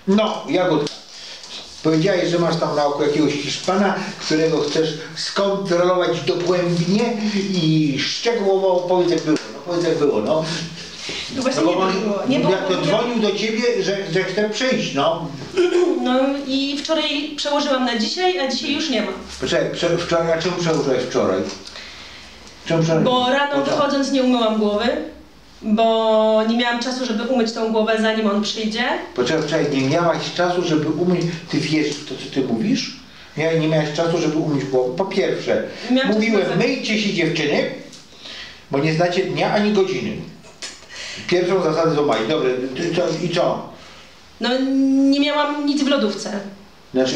No, Jagódka. Powiedziałeś, że masz tam na oku jakiegoś Hiszpana, którego chcesz skontrolować dogłębnie i szczegółowo opowiedz jak było. No powiedz jak było, no. No właśnie No, nie było. Jak to dzwonił do ciebie, że chce przyjść, no. No i wczoraj przełożyłam na dzisiaj, a dzisiaj już nie ma. Poczekaj, wczoraj, a czemu przełożyłeś wczoraj? Czemu wczoraj? Bo rano wychodząc nie umyłam głowy, bo nie miałam czasu, żeby umyć tą głowę zanim on przyjdzie. Poczekaj, nie miałaś czasu, żeby umyć, ty wiesz w to, co ty mówisz? Nie miałaś czasu, żeby umyć głowę. Po pierwsze, mówiłem, myjcie się dziewczyny, bo nie znacie dnia ani godziny. Pierwszą zasadę to maj. Dobre, i co? No nie miałam nic w lodówce. Znaczy,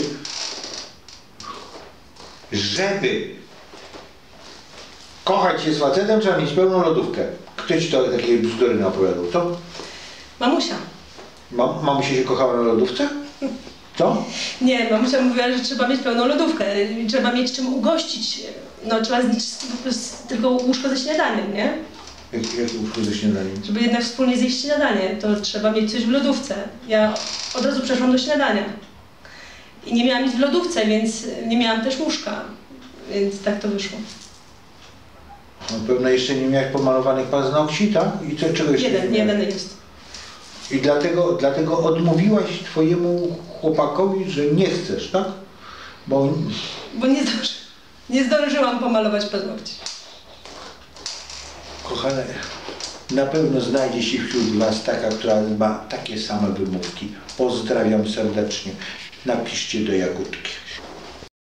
żeby kochać się z facetem, trzeba mieć pełną lodówkę. Kto ci to takie bzdury napowiadał, co? Mamusia. Mamusia się kochała na lodówce? Co? Nie, mamusia mówiła, że trzeba mieć pełną lodówkę. Trzeba mieć czym ugościć. No trzeba zniszczyć tylko łóżko ze śniadaniem, nie? Jakie łóżko ze śniadaniem? Żeby jednak wspólnie zjeść śniadanie, to trzeba mieć coś w lodówce. Ja od razu przeszłam do śniadania. I nie miałam nic w lodówce, więc nie miałam też łóżka. Więc tak to wyszło. No, pewno jeszcze nie miałeś pomalowanych paznokci, tak? I co, czego jeszcze Jeden jest. I dlatego odmówiłaś twojemu chłopakowi, że nie chcesz, tak? Bo nie zdążyłam pomalować paznokci. Kochane, na pewno znajdzie się wśród was taka, która ma takie same wymówki. Pozdrawiam serdecznie. Napiszcie do Jagódki.